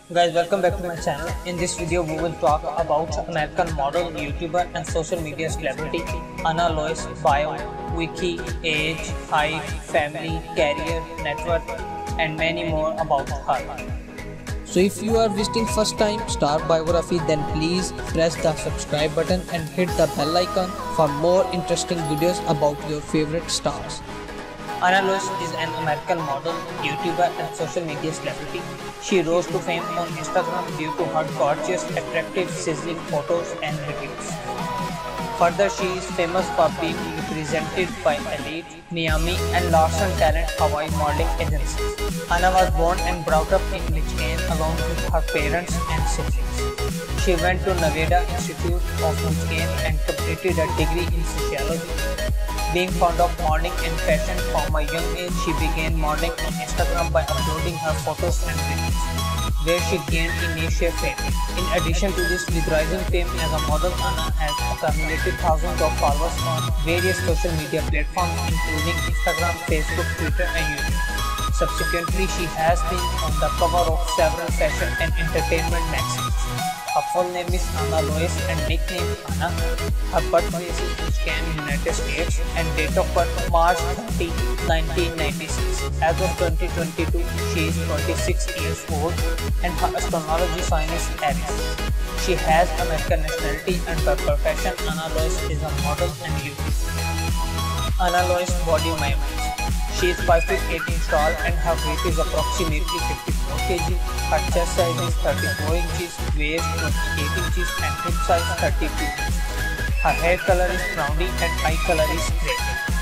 Guys, welcome back to my channel. In this video, we will talk about American model, YouTuber, and social media celebrity Ana Lois bio, wiki, age, height, family, career, net worth, and many more about her. So if you are visiting first time Star Biography, then please press the subscribe button and hit the bell icon for more interesting videos about your favorite stars. Ana Lois is an American model, YouTuber, and social media celebrity. She rose to fame on Instagram due to her gorgeous, attractive, sizzling photos and videos. Further, she is famous for being represented by Elite, Miami, and Larson Talent Hawaii modeling agencies. Ana was born and brought up in Michigan along with her parents and siblings. She went to Nevada Institute of Michigan and completed a degree in sociology. Being fond of modeling and fashion from a young age, she began modeling on Instagram by uploading her photos and videos, where she gained initial fame. In addition to this, with rising fame as a model, Ana has accumulated thousands of followers on various social media platforms including Instagram, Facebook, Twitter, and YouTube. Subsequently, she has been on the cover of several fashion and entertainment magazines. Her full name is Ana Lois and nickname Ana. Her birthplace is Michigan, United States, and date of birth March 30, 1996. As of 2022, she is 26 years old and her astrology sign is Aries. She has American nationality and her profession. Ana Lois is a model and YouTuber. Ana Lois body measurements. She is 5 feet 8 inches tall and her weight is approximately 54 kg. Her chest size is 34 inches, waist 28 inches and hip size 32 inches. Her hair color is browny and eye color is grey.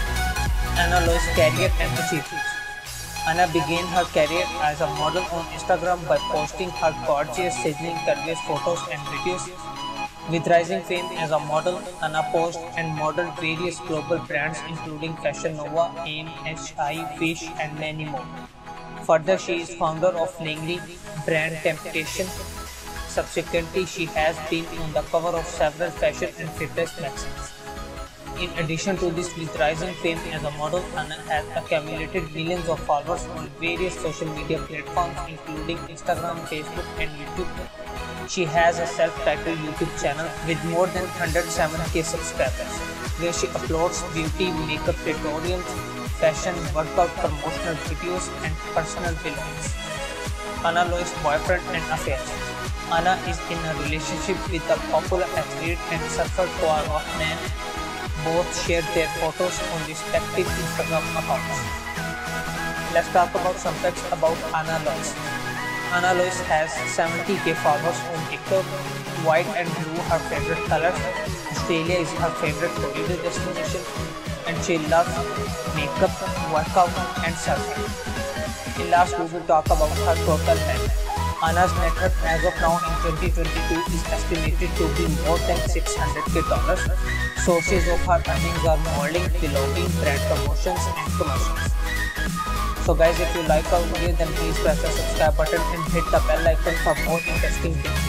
Ana Lois career and achievements. Ana began her career as a model on Instagram by posting her gorgeous, sizzling, curvaceous photos and videos. With rising fame as a model, Ana posed and modeled various global brands including Fashion Nova, AIM, HI, Fish, and many more. Further, she is founder of lingerie brand Temptation. Subsequently, she has been on the cover of several fashion and fitness magazines. In addition to this, with rising fame as a model, Ana has accumulated millions of followers on various social media platforms including Instagram, Facebook, and YouTube. She has a self-titled YouTube channel with more than 107k subscribers, where she uploads beauty, makeup tutorials, fashion, workout promotional videos, and personal vlogs. Ana Lois boyfriend and affairs. Ana is in a relationship with a popular athlete and surfer Paul Rothman. Both share their photos on respective Instagram accounts. Let's talk about some facts about Ana Lois. Ana Lois has 70k followers on TikTok. White and blue her favorite colors. Australia is her favorite holiday destination, and she loves makeup, workout, and surfing. In last, we will talk about her total net. Ana's net worth as of now in 2022 is estimated to be more than $600k. Sources of her earnings are modeling, vlogging, brand promotions, and commercials. So guys, if you like our video, then please press the subscribe button and hit the bell icon for more interesting videos.